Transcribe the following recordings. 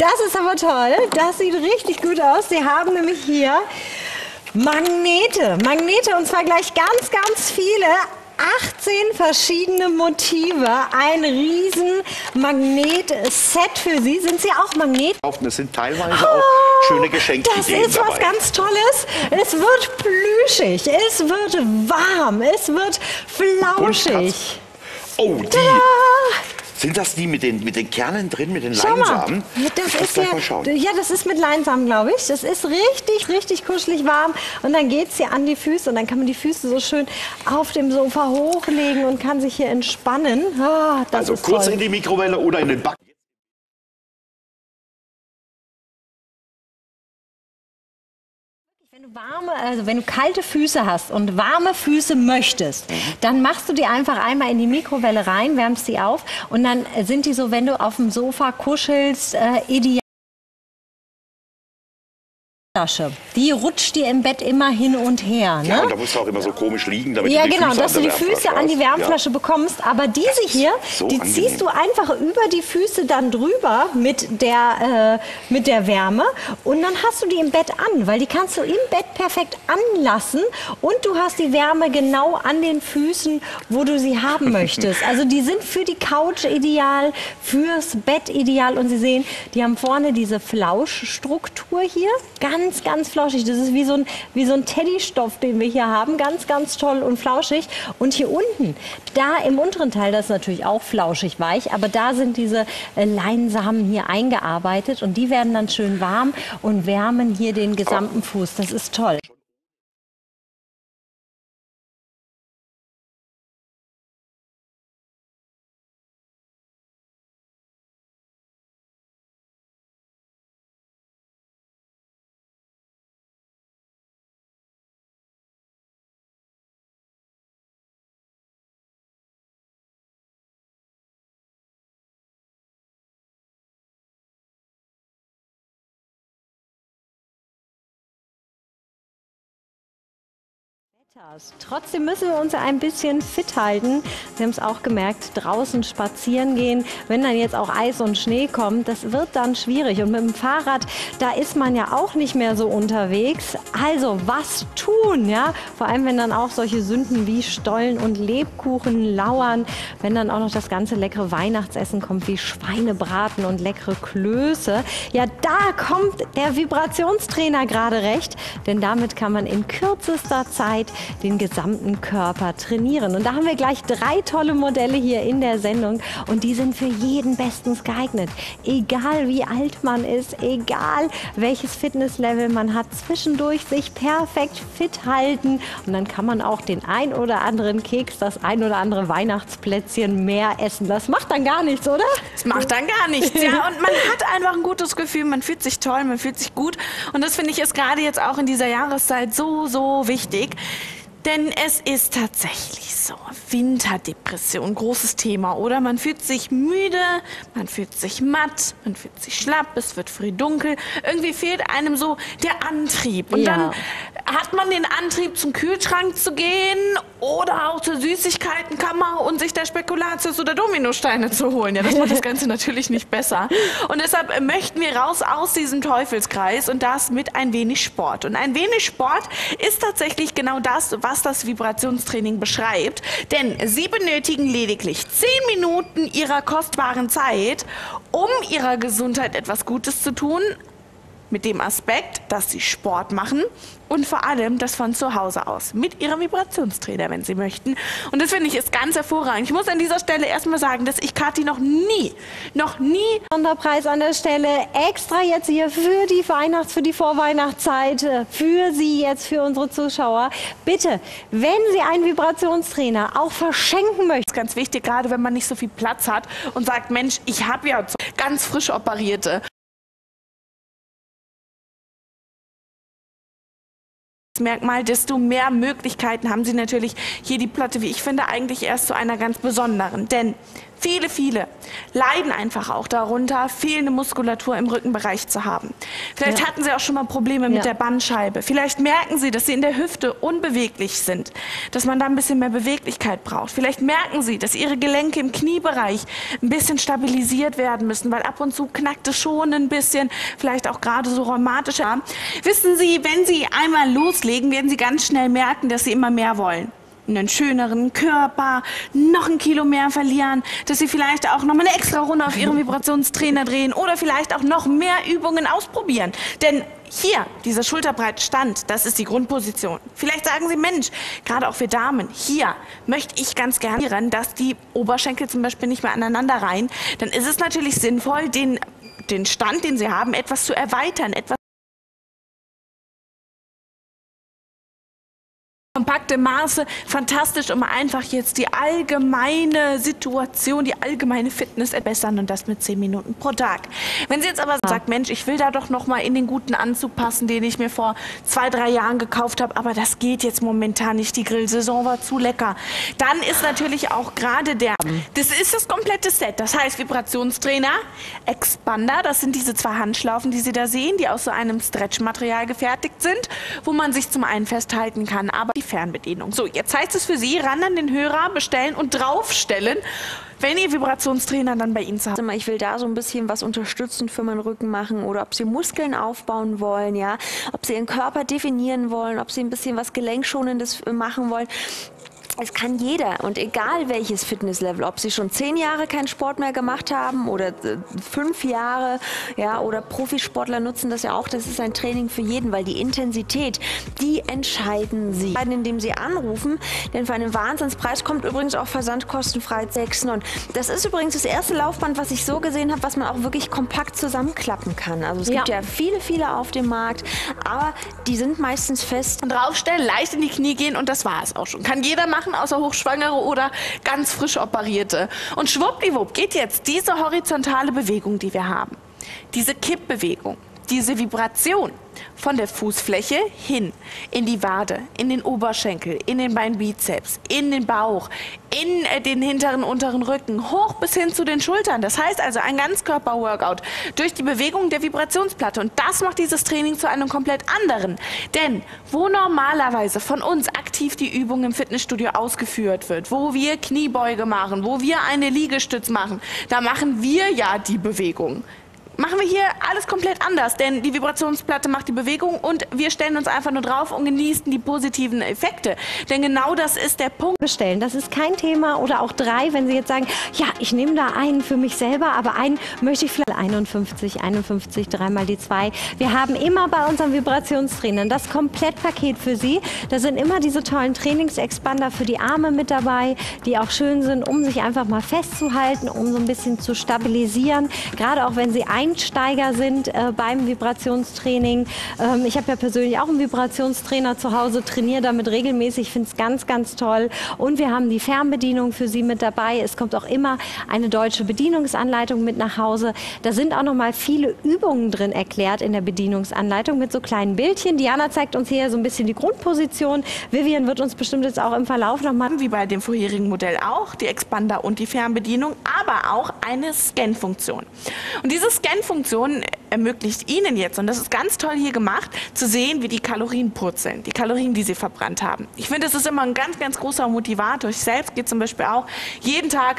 Das ist aber toll. Das sieht richtig gut aus. Sie haben nämlich hier Magnete. Magnete und zwar gleich ganz, ganz viele. 18 verschiedene Motive. Ein riesen Magnet-Set für Sie. Sind Sie auch Magnet? Das sind teilweise auch schöne Geschenke. Das ist was ganz Tolles. Es wird plüschig, es wird warm, es wird flauschig. Oh, die. Sind das die mit den Kernen drin, mit den Schau Leinsamen? Mal. Das ist mit Leinsamen, glaube ich. Das ist richtig, richtig kuschelig warm. Und dann geht es hier an die Füße und dann kann man die Füße so schön auf dem Sofa hochlegen und kann sich hier entspannen. Ah, das also ist kurz toll. in die Mikrowelle oder in den Back. Wenn du kalte Füße hast und warme Füße möchtest, dann machst du die einfach einmal in die Mikrowelle rein, wärmst sie auf und dann sind die so, wenn du auf dem Sofa kuschelst, ideal. Die rutscht dir im Bett immer hin und her. Ne? Ja, und da musst du auch immer so komisch liegen, damit ja, du die genau, Füße dass du die Füße an die Wärmflasche bekommst. Aber diese hier, so die angenehm. ziehst du einfach über die Füße dann drüber mit der Wärme. Und dann hast du die im Bett an, weil die kannst du im Bett perfekt anlassen. Und du hast die Wärme genau an den Füßen, wo du sie haben möchtest. Also die sind für die Couch ideal, fürs Bett ideal. Und Sie sehen, die haben vorne diese Flauschstruktur hier. Ganz, ganz flauschig. Das ist wie so ein Teddystoff, den wir hier haben. Ganz, ganz toll und flauschig. Und hier unten, da im unteren Teil, das ist natürlich auch flauschig weich, aber da sind diese Leinsamen hier eingearbeitet und die werden dann schön warm und wärmen hier den gesamten Fuß. Das ist toll. Trotzdem müssen wir uns ein bisschen fit halten. Sie haben es auch gemerkt, draußen spazieren gehen, wenn dann jetzt auch Eis und Schnee kommt, das wird dann schwierig. Und mit dem Fahrrad, da ist man ja auch nicht mehr so unterwegs. Also was tun, ja? Vor allem, wenn dann auch solche Sünden wie Stollen und Lebkuchen lauern, wenn dann auch noch das ganze leckere Weihnachtsessen kommt, wie Schweinebraten und leckere Klöße. Ja, da kommt der Vibrationstrainer gerade recht, denn damit kann man in kürzester Zeit den gesamten Körper trainieren. Und da haben wir gleich 3 tolle Modelle hier in der Sendung und die sind für jeden bestens geeignet. Egal wie alt man ist, egal welches Fitnesslevel man hat, zwischendurch sich perfekt fit halten und dann kann man auch den ein oder anderen Keks, das ein oder andere Weihnachtsplätzchen mehr essen. Das macht dann gar nichts, oder? Das macht dann gar nichts, ja. Und man hat einfach ein gutes Gefühl, man fühlt sich toll, man fühlt sich gut. Und das finde ich ist gerade jetzt auch in dieser Jahreszeit so, so wichtig. Denn es ist tatsächlich so, Winterdepression, großes Thema, oder? Man fühlt sich müde, man fühlt sich matt, man fühlt sich schlapp, es wird früh dunkel. Irgendwie fehlt einem so der Antrieb. Und dann hat man den Antrieb, zum Kühlschrank zu gehen oder auch zur Süßigkeitenkammer und sich da Spekulatius oder Dominosteine zu holen. Ja, das macht das Ganze natürlich nicht besser. Und deshalb möchten wir raus aus diesem Teufelskreis und das mit ein wenig Sport. Und ein wenig Sport ist tatsächlich genau das, was das Vibrationstraining beschreibt. Denn Sie benötigen lediglich 10 Minuten Ihrer kostbaren Zeit, um Ihrer Gesundheit etwas Gutes zu tun. Mit dem Aspekt, dass Sie Sport machen und vor allem das von zu Hause aus. Mit Ihrem Vibrationstrainer, wenn Sie möchten. Und das finde ich ist ganz hervorragend. Ich muss an dieser Stelle erstmal sagen, dass ich Kathi noch nie Sonderpreis an der Stelle, extra jetzt hier für die Vorweihnachtszeit, für Sie jetzt, für unsere Zuschauer. Bitte, wenn Sie einen Vibrationstrainer auch verschenken möchten. Das ist ganz wichtig, gerade wenn man nicht so viel Platz hat und sagt, Mensch, ich habe ja ganz frisch operierte. Merkmal, desto mehr Möglichkeiten haben Sie natürlich hier die Platte, wie ich finde, eigentlich erst zu einer ganz besonderen. Denn Viele leiden einfach auch darunter, fehlende Muskulatur im Rückenbereich zu haben. Vielleicht hatten Sie auch schon mal Probleme mit der Bandscheibe. Vielleicht merken Sie, dass Sie in der Hüfte unbeweglich sind, dass man da ein bisschen mehr Beweglichkeit braucht. Vielleicht merken Sie, dass Ihre Gelenke im Kniebereich ein bisschen stabilisiert werden müssen, weil ab und zu knackt es schon ein bisschen, vielleicht auch gerade so rheumatische. Wissen Sie, wenn Sie einmal loslegen, werden Sie ganz schnell merken, dass Sie immer mehr wollen. Einen schöneren Körper, noch ein Kilo mehr verlieren, dass Sie vielleicht auch noch mal eine extra Runde auf Ihrem Vibrationstrainer drehen oder vielleicht auch noch mehr Übungen ausprobieren. Denn hier, dieser schulterbreite Stand, das ist die Grundposition. Vielleicht sagen Sie, Mensch, gerade auch für Damen, hier möchte ich ganz gerne, dass die Oberschenkel zum Beispiel nicht mehr aneinander reihen. Dann ist es natürlich sinnvoll, den Stand, den Sie haben, etwas zu erweitern, etwas kompakte Maße, fantastisch, um einfach jetzt die allgemeine Situation, die allgemeine Fitness verbessern und das mit 10 Minuten pro Tag. Wenn Sie jetzt aber sagt, Mensch, ich will da doch noch mal in den guten Anzug passen, den ich mir vor 2, 3 Jahren gekauft habe, aber das geht jetzt momentan nicht, die Grillsaison war zu lecker, dann ist natürlich auch gerade das ist das komplette Set, das heißt Vibrationstrainer, Expander, das sind diese 2 Handschlaufen, die Sie da sehen, die aus so einem Stretchmaterial gefertigt sind, wo man sich zum einen festhalten kann, aber die Fernbedienung. So, jetzt heißt es für Sie, ran an den Hörer, bestellen und draufstellen, wenn Ihr Vibrationstrainer dann bei Ihnen zu Hause ist. Ich will da so ein bisschen was unterstützend für meinen Rücken machen oder ob Sie Muskeln aufbauen wollen, ja, ob Sie Ihren Körper definieren wollen, ob Sie ein bisschen was Gelenkschonendes machen wollen. Es kann jeder und egal welches Fitnesslevel, ob Sie schon 10 Jahre keinen Sport mehr gemacht haben oder 5 Jahre, ja, oder Profisportler nutzen das ja auch, das ist ein Training für jeden, weil die Intensität, die entscheiden Sie. Indem Sie anrufen, denn für einen Wahnsinnspreis kommt übrigens auch versandkostenfrei 6. Und das ist übrigens das erste Laufband, was ich so gesehen habe, was man auch wirklich kompakt zusammenklappen kann. Also es gibt ja viele auf dem Markt, aber die sind meistens fest. Und draufstellen, leicht in die Knie gehen und das war es auch schon. Kann jeder machen, außer Hochschwangere oder ganz frisch Operierte. Und schwuppdiwupp geht jetzt diese horizontale Bewegung, die wir haben, diese Kippbewegung, diese Vibration von der Fußfläche hin in die Wade, in den Oberschenkel, in den Beinbizeps, in den Bauch, in den hinteren, unteren Rücken, hoch bis hin zu den Schultern. Das heißt also ein Ganzkörper-Workout durch die Bewegung der Vibrationsplatte. Und das macht dieses Training zu einem komplett anderen. Denn wo normalerweise von uns aktiv die Übung im Fitnessstudio ausgeführt wird, wo wir Kniebeuge machen, wo wir eine Liegestütz machen, da machen wir ja die Bewegung. Machen wir hier alles komplett anders, denn die Vibrationsplatte macht die Bewegung und wir stellen uns einfach nur drauf und genießen die positiven Effekte. Denn genau das ist der Punkt. Bestellen, das ist kein Thema oder auch 3, wenn Sie jetzt sagen, ja, ich nehme da einen für mich selber, aber einen möchte ich vielleicht 51, 3 mal die 2. Wir haben immer bei unseren Vibrationstrainern das Komplettpaket für Sie. Da sind immer diese tollen Trainingsexpander für die Arme mit dabei, die auch schön sind, um sich einfach mal festzuhalten, um so ein bisschen zu stabilisieren. Gerade auch wenn Sie Einsteiger sind beim Vibrationstraining. Ich habe ja persönlich auch einen Vibrationstrainer zu Hause, trainiere damit regelmäßig, finde es ganz, ganz toll. Und wir haben die Fernbedienung für Sie mit dabei. Es kommt auch immer eine deutsche Bedienungsanleitung mit nach Hause. Da sind auch noch mal viele Übungen drin erklärt in der Bedienungsanleitung mit so kleinen Bildchen. Diana zeigt uns hier so ein bisschen die Grundposition. Vivian wird uns bestimmt jetzt auch im Verlauf noch mal... Wie bei dem vorherigen Modell auch, die Expander und die Fernbedienung, aber auch eine Scan-Funktion. Und diese Scan-Funktion ermöglicht Ihnen jetzt, und das ist ganz toll hier gemacht, zu sehen, wie die Kalorien purzeln, die Kalorien, die Sie verbrannt haben. Ich finde, das ist immer ein ganz, ganz großer Motivator. Ich selbst gehe zum Beispiel auch jeden Tag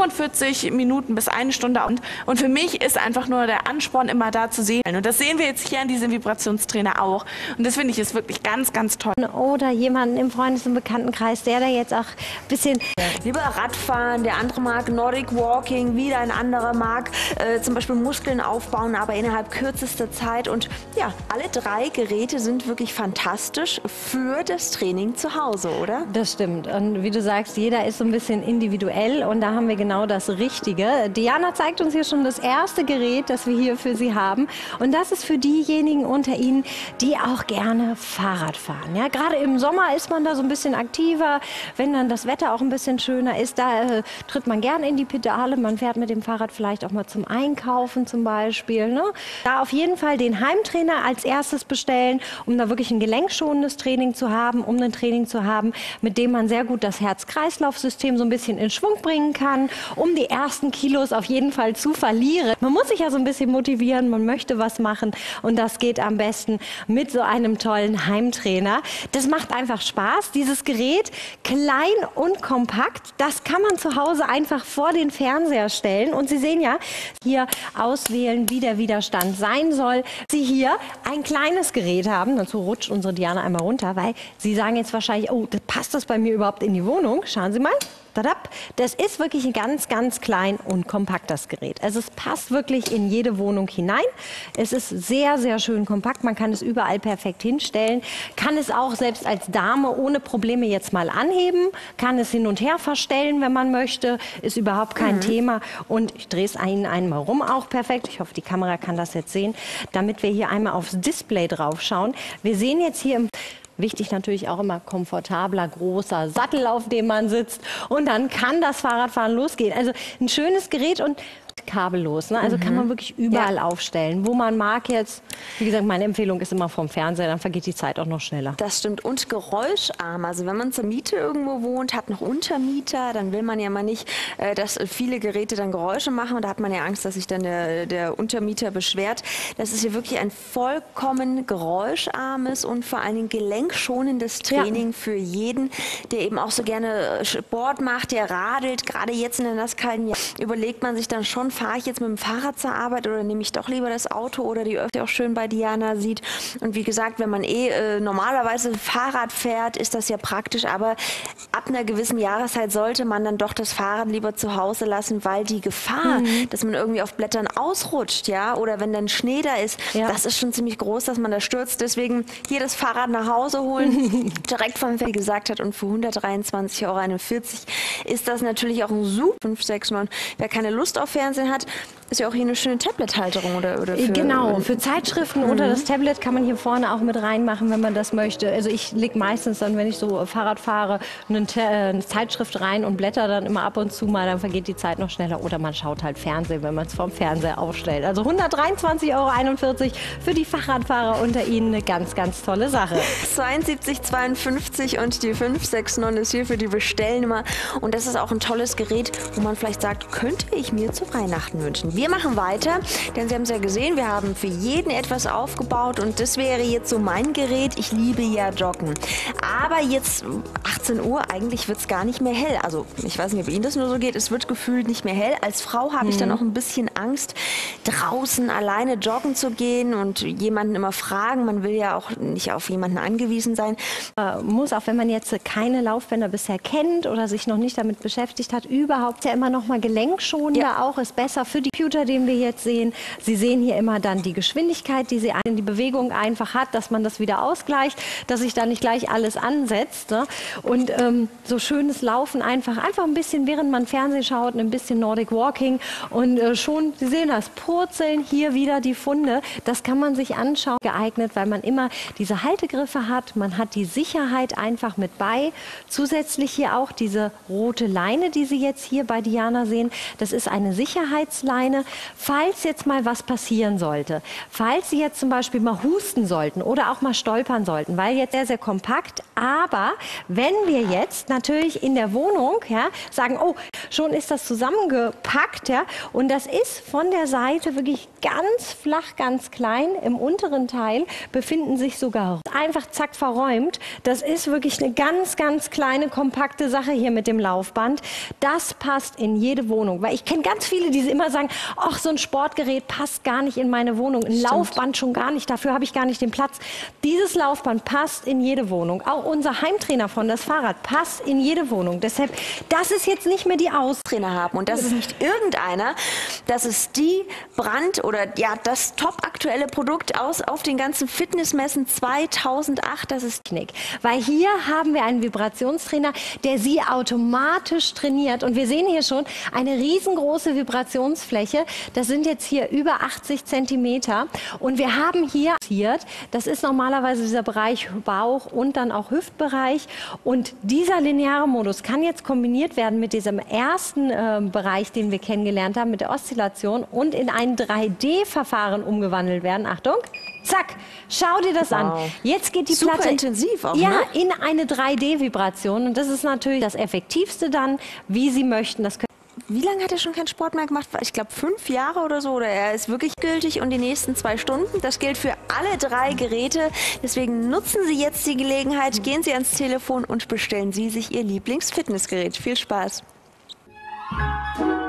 45 Minuten bis 1 Stunde und für mich ist einfach nur der Ansporn immer da zu sehen. Und das sehen wir jetzt hier an diesem Vibrationstrainer auch. Und das finde ich ist wirklich ganz, ganz toll. Oder jemanden im Freundes- und Bekanntenkreis, der da jetzt auch ein bisschen... Lieber Radfahren, der andere mag Nordic Walking, wieder ein anderer mag zum Beispiel Muskeln aufbauen, aber innerhalb kürzester Zeit. Und ja, alle 3 Geräte sind wirklich fantastisch für das Training zu Hause, oder? Das stimmt. Und wie du sagst, jeder ist so ein bisschen individuell und da haben wir genau das Richtige. Diana zeigt uns hier schon das erste Gerät, das wir hier für Sie haben. Und das ist für diejenigen unter Ihnen, die auch gerne Fahrrad fahren. Ja, gerade im Sommer ist man da so ein bisschen aktiver. Wenn dann das Wetter auch ein bisschen schöner ist, da tritt man gerne in die Pedale. Man fährt mit dem Fahrrad vielleicht auch mal zum Einkaufen zum Beispiel. Ne? Da auf jeden Fall den Heimtrainer als erstes bestellen, um da wirklich ein gelenkschonendes Training zu haben, um ein Training zu haben, mit dem man sehr gut das Herz-Kreislauf-System so ein bisschen in Schwung bringen kann, um die ersten Kilos auf jeden Fall zu verlieren. Man muss sich ja so ein bisschen motivieren, man möchte was machen und das geht am besten mit so einem tollen Heimtrainer. Das macht einfach Spaß, dieses Gerät, klein und kompakt, das kann man zu Hause einfach vor den Fernseher stellen und Sie sehen ja, hier auswählen, wie der Widerstand sein soll. Sie hier ein kleines Gerät haben, dazu rutscht unsere Diana einmal runter, weil Sie sagen jetzt wahrscheinlich, oh, passt das bei mir überhaupt in die Wohnung? Schauen Sie mal. Das ist wirklich ein ganz, ganz klein und kompakt, das Gerät. Also es passt wirklich in jede Wohnung hinein. Es ist sehr, sehr schön kompakt. Man kann es überall perfekt hinstellen. Kann es auch selbst als Dame ohne Probleme jetzt mal anheben. Kann es hin und her verstellen, wenn man möchte. Ist überhaupt kein Thema. Und ich drehe es Ihnen einmal rum auch perfekt. Ich hoffe, die Kamera kann das jetzt sehen, damit wir hier einmal aufs Display drauf schauen. Wir sehen jetzt hier im Wichtig natürlich auch immer komfortabler, großer Sattel, auf dem man sitzt. Und dann kann das Fahrradfahren losgehen. Also ein schönes Gerät und kabellos. Ne? Also kann man wirklich überall aufstellen, wo man mag jetzt. Wie gesagt, meine Empfehlung ist immer vom Fernseher, dann vergeht die Zeit auch noch schneller. Das stimmt. Und geräuscharm. Also wenn man zur Miete irgendwo wohnt, hat noch Untermieter, dann will man ja mal nicht, dass viele Geräte dann Geräusche machen. Und da hat man ja Angst, dass sich dann der Untermieter beschwert. Das ist hier wirklich ein vollkommen geräuscharmes und vor allen Dingen gelenkschonendes Training für jeden, der eben auch so gerne Sport macht, der radelt. Gerade jetzt in der nasskalten Jahr überlegt man sich dann schon, fahre ich jetzt mit dem Fahrrad zur Arbeit oder nehme ich doch lieber das Auto oder die auch schön bei Diana sieht. Und wie gesagt, wenn man normalerweise Fahrrad fährt, ist das ja praktisch, aber ab einer gewissen Jahreszeit sollte man dann doch das Fahrrad lieber zu Hause lassen, weil die Gefahr, dass man irgendwie auf Blättern ausrutscht, ja, oder wenn dann Schnee da ist, das ist schon ziemlich groß, dass man da stürzt. Deswegen hier das Fahrrad nach Hause holen, direkt vom Feld gesagt hat, und für 123,41 € ist das natürlich auch ein super 5, 6, 9. Wer keine Lust auf Fernsehen hat, ist ja auch hier eine schöne Tablet-Halterung oder für... Genau, für Zeitschriften oder das Tablet kann man hier vorne auch mit reinmachen, wenn man das möchte. Also ich lege meistens dann, wenn ich so Fahrrad fahre, eine Zeitschrift rein und blätter dann immer ab und zu mal, dann vergeht die Zeit noch schneller. Oder man schaut halt Fernsehen, wenn man es vom Fernseher aufstellt. Also 123,41 € für die Fahrradfahrer unter Ihnen, eine ganz, ganz tolle Sache. 72,52 und die 569 ist hier für die Bestellnummer. Und das ist auch ein tolles Gerät, wo man vielleicht sagt, könnte ich mir zu Weihnachten wünschen. Wir machen weiter, denn Sie haben es ja gesehen, wir haben für jeden etwas aufgebaut und das wäre jetzt so mein Gerät. Ich liebe ja Joggen. Aber jetzt 18 Uhr, eigentlich wird es gar nicht mehr hell. Also ich weiß nicht, ob Ihnen das nur so geht, es wird gefühlt nicht mehr hell. Als Frau habe ich dann auch ein bisschen Angst, draußen alleine joggen zu gehen und jemanden immer fragen. Man will ja auch nicht auf jemanden angewiesen sein. Muss, auch wenn man jetzt keine Laufbänder bisher kennt oder sich noch nicht damit beschäftigt hat, überhaupt ja immer noch mal gelenkschonender auch, ist besser für die Computer, den wir jetzt sehen. Sie sehen hier immer dann die Geschwindigkeit, die sie in die Bewegung einfach hat, dass man das wieder ausgleicht, dass sich da nicht gleich alles ansetzt. Ne? Und so schönes Laufen einfach ein bisschen, während man Fernsehen schaut, ein bisschen Nordic Walking und schon, Sie sehen das, purzeln hier wieder die Funde. Das kann man sich anschauen, geeignet, weil man immer diese Haltegriffe hat. Man hat die Sicherheit einfach mit bei. Zusätzlich hier auch diese rote Leine, die Sie jetzt hier bei Diana sehen. Das ist eine Sicherheitsleine, falls jetzt mal was passieren sollte. Falls Sie jetzt zum Beispiel mal husten sollten oder auch mal stolpern sollten, weil jetzt sehr, sehr kompakt. Aber wenn wir jetzt natürlich in der Wohnung sagen, oh, schon ist das zusammengepackt, und das ist von der Seite wirklich ganz flach, ganz klein. Im unteren Teil befinden sich sogar einfach zack verräumt. Das ist wirklich eine ganz, ganz kleine, kompakte Sache hier mit dem Laufband. Das passt in jede Wohnung, weil ich kenne ganz viele, die immer sagen, ach, so ein Sportgerät passt gar nicht in meine Wohnung, ein Laufband schon gar nicht, dafür habe ich gar nicht den Platz. Dieses Laufband passt in jede Wohnung. Auch unser Heimtrainer von das Fahrrad passt in jede Wohnung. Deshalb, das ist jetzt nicht mehr die Trainer haben. Und das ist nicht irgendeiner, das ist die das top aktuelle Produkt auf den ganzen Fitnessmessen 2008. Das ist Technik. Weil hier haben wir einen Vibrationstrainer, der Sie automatisch trainiert. Und wir sehen hier schon eine riesengroße Vibration. Vibrationsfläche. Das sind jetzt hier über 80 Zentimeter. Und wir haben hier, das ist normalerweise dieser Bereich Bauch und dann auch Hüftbereich. Und dieser lineare Modus kann jetzt kombiniert werden mit diesem ersten Bereich, den wir kennengelernt haben, mit der Oszillation und in ein 3D-Verfahren umgewandelt werden. Achtung! Zack, schau dir das an. Jetzt geht die Super Platte intensiv auch, ja, ne? in eine 3D-Vibration. Und das ist natürlich das Effektivste dann, wie Sie möchten. Das Wie lange hat er schon keinen Sport mehr gemacht? Ich glaube 5 Jahre oder so. Oder er ist wirklich gültig und die nächsten 2 Stunden. Das gilt für alle 3 Geräte. Deswegen nutzen Sie jetzt die Gelegenheit, gehen Sie ans Telefon und bestellen Sie sich Ihr Lieblings-Fitnessgerät. Viel Spaß!